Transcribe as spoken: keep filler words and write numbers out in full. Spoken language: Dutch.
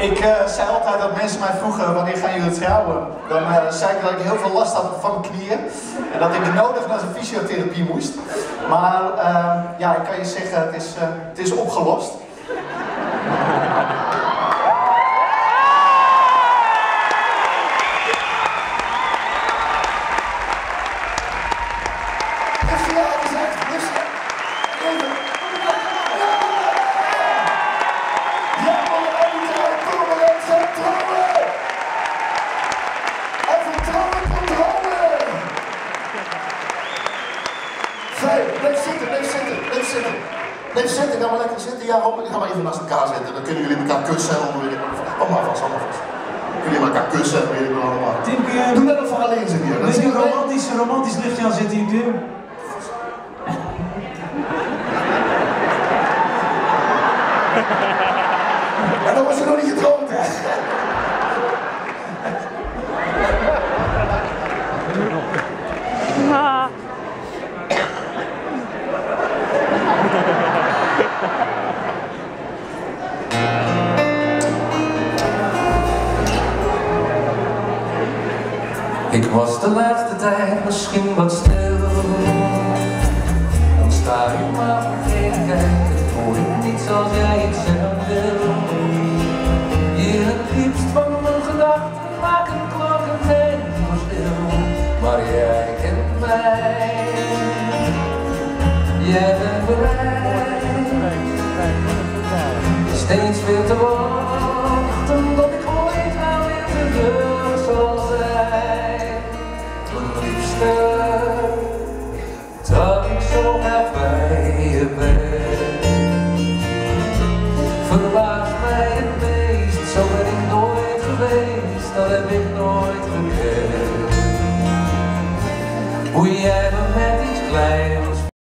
Ik uh, zei altijd dat mensen mij vroegen wanneer gaan jullie trouwen. Dan uh, zei ik dat ik heel veel last had van mijn knieën. En dat ik nodig naar een fysiotherapie moest. Maar uh, ja, ik kan je zeggen, het is, uh, het is opgelost. Blijf zitten, blijf zitten, blijf zitten. Blijf zitten, ga maar lekker zitten. Ja, hop, ga maar even naast elkaar zitten. Dan kunnen jullie elkaar kussen en dan weet ik wat. Kom maar vast, kom maar vast. Kunnen jullie elkaar kussen en weet ik wat allemaal. Tim, kun jij... Doe dat nog voor alleen zitten hier. Dat is een romantisch, romantisch lichtje aan zitten hier, Tim. En dan was je nog niet getrouwd, hè? Ik was de laatste tijd misschien wat stil. Dan sta je maar vergeten kijken, hoor ik niet zoals jij iets zeggen wil. Je het diepst van mijn gedachten maken klokken heen voor stil. Maar jij kent mij, jij bent bereid steeds weer te wachten tot ik ooit aan weer terug zal zijn. Mijn liefste, dat ik zo graag bij je ben. Verbaast mij het meest, zo ben ik nooit geweest, dat heb ik nooit gekend. Hoe jij me met iets kleins